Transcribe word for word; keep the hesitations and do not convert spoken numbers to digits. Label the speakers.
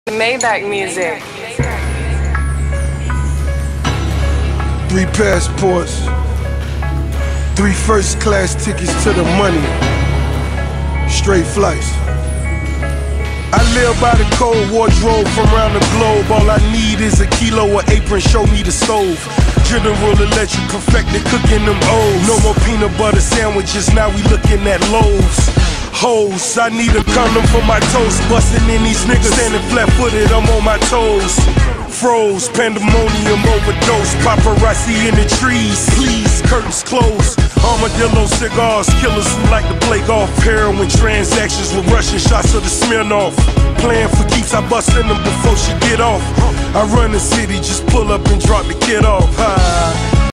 Speaker 1: Maybach music.
Speaker 2: Three passports, three first class tickets to the money, straight flights. I live by the cold wardrobe from around the globe. All I need is a kilo of apron, show me the stove. General Electric perfected cooking them O's. No more peanut butter sandwiches, now we looking at loaves. Hoes, I need a condom for my toes. Bustin' in these niggas, standing flat-footed, I'm on my toes. Froze, pandemonium overdose, paparazzi in the trees. Please, curtains closed. Armadillo cigars, killers who like to play golf. Heroin transactions with Russian shots of the Smirnoff. Playing for keeps, I bust in them before she get off. I run the city, just pull up and drop the kid off. Ah.